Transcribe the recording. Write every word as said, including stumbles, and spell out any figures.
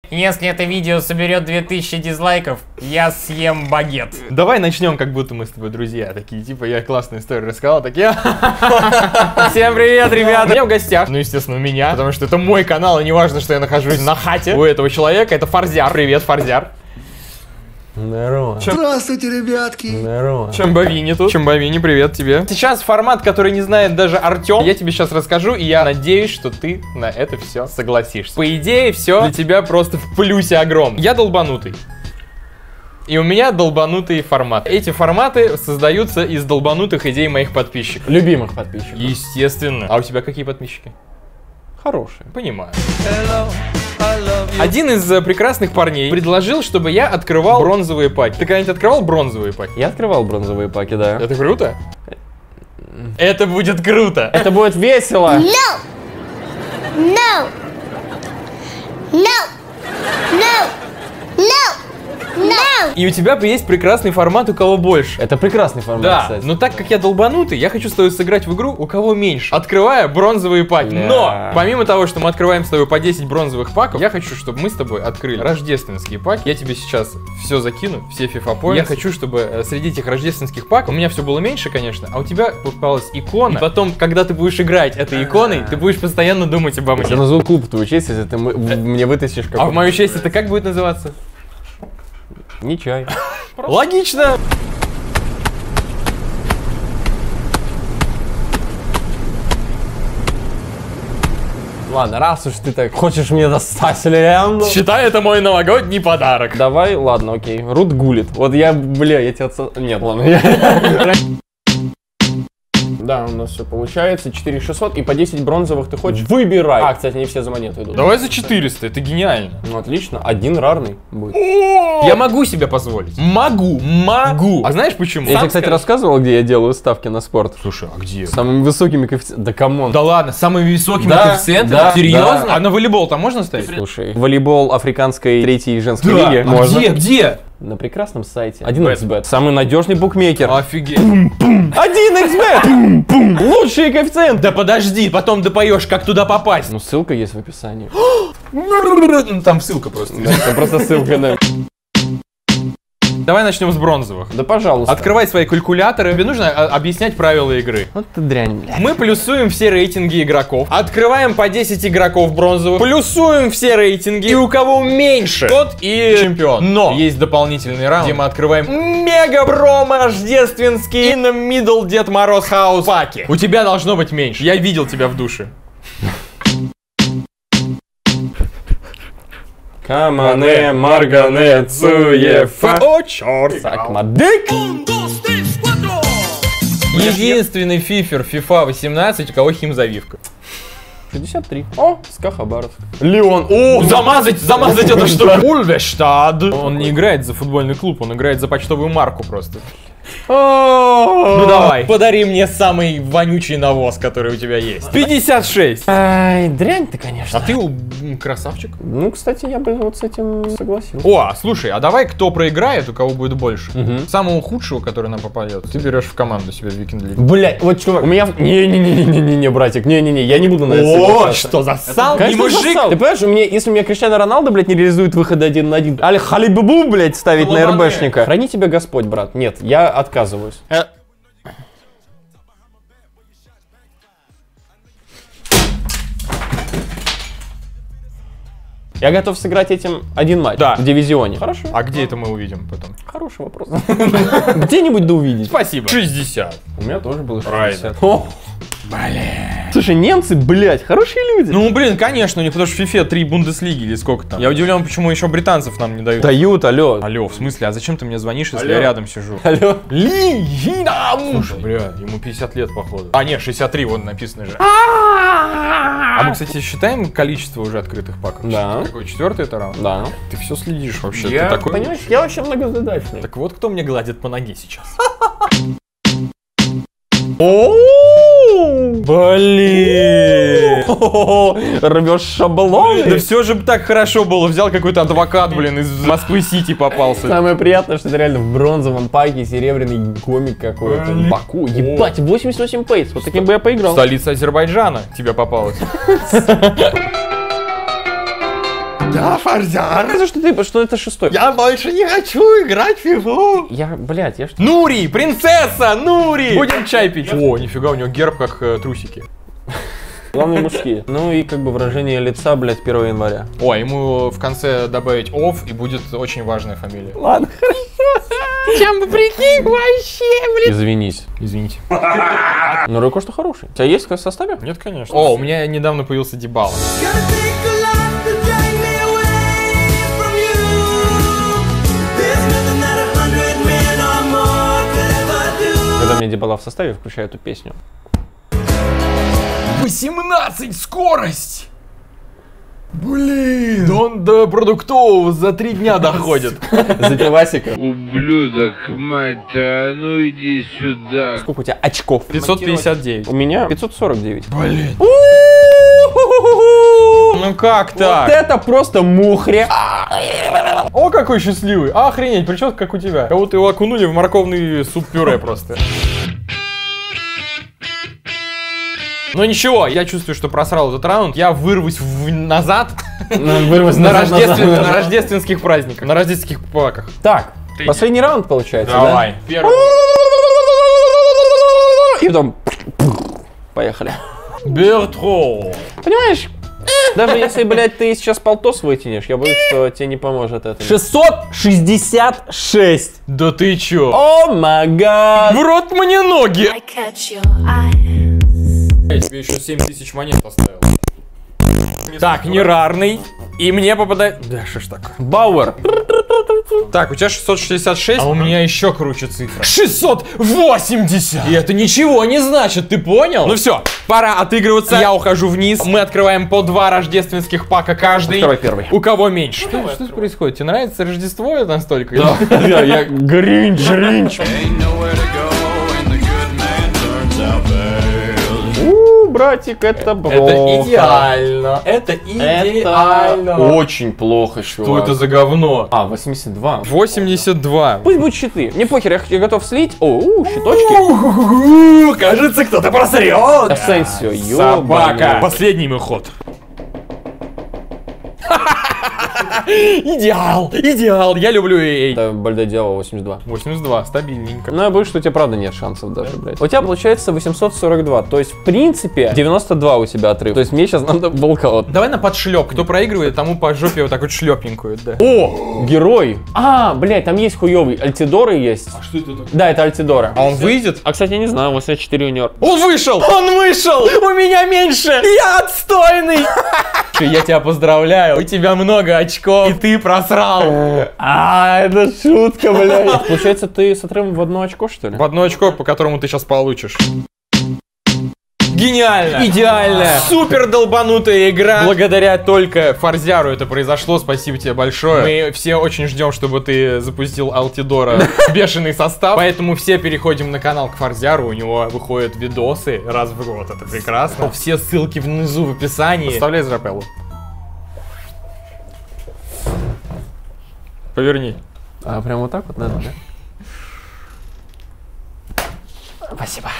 Если это видео соберет две тысячи дизлайков, я съем багет. Давай начнем, как будто мы с тобой друзья. Такие, типа, я классную историю рассказал, такие... Всем привет, ребята! Я в гостях, ну, естественно, у меня, потому что это мой канал, и не важно, что я нахожусь на хате у этого человека. Это Фарзяр. Привет, Фарзяр. Здорово. Чем... Здравствуйте, ребятки. Здорово. Чамбовини тут. Чамбовини, привет тебе. Сейчас формат, который не знает даже Артем. Я тебе сейчас расскажу, и я надеюсь, что ты на это все согласишься. По идее, все для тебя просто в плюсе огромном. Я долбанутый. И у меня долбанутый формат. Эти форматы создаются из долбанутых идей моих подписчиков. Любимых подписчиков. Естественно. А у тебя какие подписчики? Хорошие. Понимаю. Один из э, прекрасных парней предложил, чтобы я открывал бронзовые паки. Ты когда-нибудь открывал бронзовые паки? Я открывал бронзовые паки, да. Это круто? Это будет круто. Это будет весело. No! No! No! No! No! No! И у тебя есть прекрасный формат, у кого больше. Это прекрасный формат, Да, кстати. но так как я долбанутый, я хочу с тобой сыграть в игру, у кого меньше, открывая бронзовые паки. Бля. Но, помимо того, что мы открываем с тобой по десять бронзовых паков, я хочу, чтобы мы с тобой открыли рождественские паки. Я тебе сейчас все закину, все FIFA Points. Я хочу, чтобы э, среди этих рождественских паков, у меня все было меньше, конечно, а у тебя попалась икона. И потом, когда ты будешь играть этой иконой, ты будешь постоянно думать обо мне. Я назову клуб в твою честь, если ты м- в- мне вытащишь А какой-то... в мою честь это как будет называться? Не чай. Логично! Ладно, раз уж ты так хочешь мне достать легенду. Считай, это мой новогодний подарок. Давай, ладно, окей. Рут гулит. Вот я, бля, я тебя... отсо- Нет, ладно. я- Да, у нас все получается. четыре тысячи шестьсот и по десять бронзовых ты хочешь? Выбирай. А, кстати, не все за монету идут. Давай за четыреста, это гениально. Ну, отлично. Один рарный будет. Я могу себе позволить. Могу, могу. А знаешь почему? Я тебе, Сам кстати, скажи. рассказывал, где я делаю ставки на спорт. Слушай, а где? С самыми высокими коэффициентами. Да камон. Да ладно, самыми высокими Да, коэффициентами? да, Серьезно? да. А на волейбол там можно ставить? Слушай, волейбол африканской третьей женской Да. лиги А можно. где, где? На прекрасном сайте. один икс бет. Самый надежный букмекер. Офигеть. один икс бет! Лучшие коэффициенты. Да подожди, потом допоешь, как туда попасть. Ну, ссылка есть в описании. Ну, там ссылка просто. Да, это просто ссылка, да. Давай начнем с бронзовых. Да, пожалуйста. Открывай свои калькуляторы. Тебе нужно а, объяснять правила игры. Вот ты дрянь, бля. Мы плюсуем все рейтинги игроков. Открываем по десять игроков бронзовых. Плюсуем все рейтинги. И у кого меньше, тот и чемпион. Но есть дополнительный раунд, где мы открываем мега промо рождественский in the middle Дед Мороз хаус паки. У тебя должно быть меньше. Я видел тебя в душе. Камане, Маргане, Цуефа. О, черт. Сакмадык. Единственный фифер FIFA восемнадцать, у кого химзавивка. шестьдесят три. О, СКА Хабаровск. Леон. О, замазать, замазать это что? Ульвештад. Он не играет за футбольный клуб, он играет за почтовую марку просто. Ну давай, подари мне самый вонючий навоз, который у тебя есть. пятьдесят шесть. Ай, дрянь ты, конечно. А ты м, красавчик. Ну, кстати, я бы вот с этим согласился. О, слушай, а давай кто проиграет, у кого будет больше. Мгм. Самого худшего, который нам попадет, ты берешь в команду себе Weekend League. Блять, вот чувак, у меня... Не-не-не-не-не-не, братик, не-не-не, я не буду на это О, соглашаться. что засал? Не Конечно, мужик. засал. Ты понимаешь, у меня, если у меня Криштиану Роналду, блядь, не реализует выходы один на один, али халибубу, блядь, ставить на Лобане. РБшника. Храни тебя Господь, брат. Нет, я отказываюсь. Э, Я готов сыграть этим один матч Да. в дивизионе. Хорошо. А где это мы увидим потом? Хороший вопрос. Где-нибудь да увидеть. Спасибо. шестьдесят. У меня тоже было Правильно. шестьдесят. О, Блин. слушай, немцы, блядь, хорошие люди. Ну, блин, конечно, у них потому что в FIFA три Бундеслиги или сколько там. Я удивлен, почему еще британцев нам не дают. Дают, алло. Алло, в смысле, а зачем ты мне звонишь, если Алло. я рядом сижу? Алло. Слушай, бля, ему пятьдесят лет, походу. А, нет, шестьдесят три, вот написано же. А мы, кстати, считаем количество уже открытых паков? Да. Какой, четвертый это раунд? Да. Ты все следишь вообще, Я, ты такой... понимаешь, я вообще многозадачный. Так вот, кто мне гладит по ноге сейчас? Блин! Рвешь шаблон. Да все же так хорошо было. Взял какой-то адвокат, блин, из Москвы-Сити попался. Самое приятное, что это реально в бронзовом паке серебряный гомик какой-то. Баку. Ебать, восемьдесят восемь пейс. Вот таким бы я поиграл. Столица Азербайджана тебе попалась. Я Форзяр. Скажи, что ты, что это шестой. Я больше не хочу играть в фифу. Я, блядь, я что? Нури, принцесса, Нури. Будем чай пить. О, нифига, у него герб как э, трусики. Главные мужские. Ну и как бы выражение лица, блядь, первого января. О, ему в конце добавить ов, и будет очень важная фамилия. Ладно, хорошо. Чем бы прикинь вообще, блядь. Извинись. Извините. Ну, Рой Коста хороший. У тебя есть в составе? Нет, конечно. О, у меня недавно появился Дибала. Когда мне Дибала в составе, включаю эту песню. восемнадцать скорость! Блин! Да он до продуктового за три дня доходит. За пивасика. Ублюдок, мать, а ну иди сюда. Сколько у тебя очков? пятьсот пятьдесят девять. У меня пятьсот сорок девять. Блин. Ну как Вот так? это просто мухря. О, какой счастливый! Охренеть, причем как у тебя. Кого-то его окунули в морковный суп-пюре просто. Но ничего, я чувствую, что просрал этот раунд. Я вырвусь в... назад Вырвусь на, назад, рождествен... назад. на рождественских праздниках, на рождественских паках. Так, последний раунд получается, Давай. да? Первый. И потом... Поехали. Бертро. Понимаешь, даже если, блядь, ты сейчас полтос вытянешь, я боюсь, что тебе не поможет это. шестьсот шестьдесят шесть. Да ты чё? О май гад. В рот мне ноги! I catch your eye. Я тебе еще семь тысяч монет оставил. Так, нерарный. И мне попадает... Да, что ж такое? Бауэр. Так, у тебя шестьсот шестьдесят шесть, а у меня еще круче цифра. шестьсот восемьдесят! И это ничего не значит, ты понял? Ну все, пора отыгрываться. Я ухожу вниз. Мы открываем по два рождественских пака каждый. Открывай первый. У кого меньше. Что, что происходит? Тебе нравится Рождество настолько? Я, я Гринч, Гринч. У, братик, это плохо. Это идеально. Это идеально. Это очень плохо, чувак. Что это за говно? А, восемьдесят два. восемьдесят два. Пусть будет щиты. Мне похер, я, я готов слить. О, у, щиточки. Кажется, кто-то просрет. Асенсио, Собака. ёбаный. Последний мой ход. Идеал, идеал. Я люблю эй. Это Бальдодиало восемьдесят два. восемьдесят два, стабильненько. Ну, я боюсь, что у тебя правда нет шансов даже, блядь. У тебя получается восемьсот сорок два. То есть, в принципе, девяносто два у тебя отрыв. То есть, мне сейчас надо волкаут. Давай на подшлеп. Кто проигрывает, тому по жопе вот так вот шлепненькую, да. О, герой. А, блядь, там есть хуёвый. Альтидоры есть. А что это такое? Да, это Альтидора. А он выйдет? А, кстати, я не знаю, восемьдесят четыре у него. Он вышел! Он вышел! У меня меньше! Я отстойный! Я тебя поздравляю, у тебя много очков, и ты просрал. А, это шутка, блядь. Получается, ты с отрывом в одно очко, что ли? В одно очко, по которому ты сейчас получишь. Гениально! Идеально! Супер долбанутая игра! Благодаря только Форзяру это произошло, спасибо тебе большое. Мы все очень ждем, чтобы ты запустил Алтидора бешеный состав. Поэтому все переходим на канал к Форзяру, у него выходят видосы раз в год, это прекрасно. Все ссылки внизу в описании. Оставляй Зрапеллу. Поверни. А, прям вот так вот надо, да? Спасибо.